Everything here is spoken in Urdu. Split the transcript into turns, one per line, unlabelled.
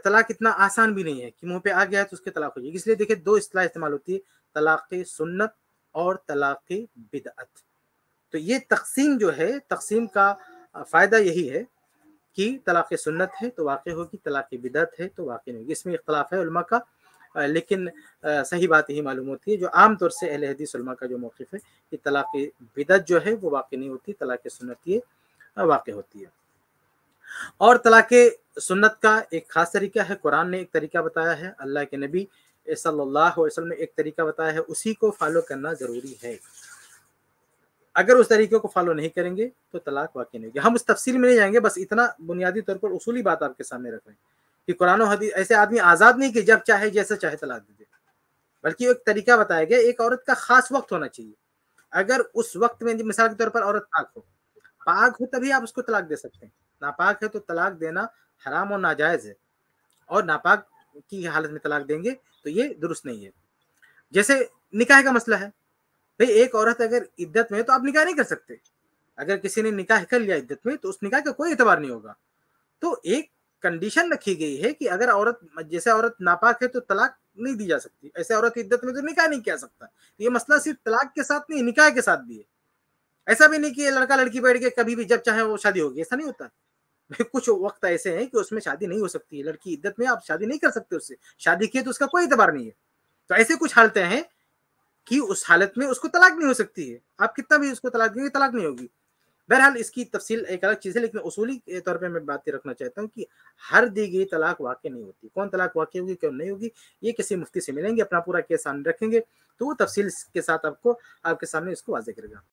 طلاق اتنا آسان بھی نہیں ہے کہ منہ پہ آ گیا ہے تو اس کے طلاق ہو جائے گی. اس لیے دیکھیں 2 اصطلاح استعمال ہوتی ہے، طلاق سنت اور طلاق بدعت. تو یہ تقسیم جو ہے، تقسیم کا فائدہ یہی ہے کہ طلاق سنت ہے تو واقع ہوگی، طلاق بدعت ہے تو واقع نہیں ہوگی. اس میں اختلاف ہے علماء کا، لیکن صحیح بات یہی معلوم ہوتی ہے جو عام طور سے اہل حدیث علماء کا جو موقف ہے کہ طلاق بدعت جو ہے وہ واقع نہیں ہوتی، طلاق سنت یہ واقع ہوتی ہے. اور طلاق سنت کا ایک خاص طریقہ ہے، قرآن نے ایک طریقہ بتایا ہے، اللہ کے نبی صلی اللہ علیہ وسلم نے ایک طریقہ بتایا ہے، اسی کو فالو کرنا ضروری ہے. اگر اس طریقے کو فالو نہیں کریں گے تو طلاق واقع نہیں ہوگی. ہم اس تفصیل میں نہیں جائیں گے، بس اتنا بنیادی طور پر اصولی بات آپ کے سامنے رکھ رہے ہیں کہ قرآن و حدیث ایسے آدمی آزاد نہیں کہ جب چاہے جیسے چاہے طلاق دے دے، بلکہ ایک طریقہ بتایا گیا. ایک عورت کا خاص وقت ہونا چاہیے. اگر اس وقت میں مثال کے طور پر عورت پاک ہو تبھی آپ اس کو طلاق دے سکتے ہیں. ناپاک ہے تو طلاق دینا حرام اور ناجائز ہے، اور ناپاک کی حالت میں طلاق دیں گے تو یہ درست نہیں ہے. جیسے نکاح کا مسئلہ ہے، بھئی ایک عورت اگر عدت میں ہے تو آپ نکاح نہیں کر سکتے. اگر کسی نے نکاح کر لیا عدت میں تو اس نکاح کا کوئی اعتبار نہیں ہوگا. تو ایک کنڈیشن رکھی گئی ہے کہ اگر عورت جیسے عورت ناپاک ہے تو طلاق نہیں دی جا سکتی، ایسے عورت عدت میں تو نکاح نہیں کیا سکتا. یہ مسئلہ صرف طلاق کے ساتھ نہیں، نکاح کے ساتھ بھی ہے. ایسا بھی نہیں کہ لڑکا لڑکی بیٹھ کے کبھی بھی جب چاہے وہ شادی ہوگی، ایسا نہیں ہوتا. کچھ وقت ایسے ہیں کہ اس میں شادی نہیں ہو سکتی ہے. لڑکی عدت میں آپ شادی نہیں کر سکتے اس سے، شادی کی تو اس کا کوئی اعتبار نہیں ہے. تو ایسے کچھ حالتیں ہیں کہ اس حالت میں اس کو طلاق نہیں ہو سکتی ہے. آپ کتنا بھی اس کو طلاق دیں گے طلاق نہیں ہوگی. بہرحال اس کی تفصیل ایک الگ چیز ہے، لیکن اصولی طور پہ میں بات رکھنا چاہتا ہوں کہ ہر دی گئی طلاق واقع نہیں ہوتی. کون طلاق واقع ہوگی کون نہیں ہوگی یہ کسی مفتی سے ملیں گے، اپنا پورا کیس سامنے رکھیں گے تو وہ تفصیل کے ساتھ آپ کے سامنے اس کو واضح کرے گا.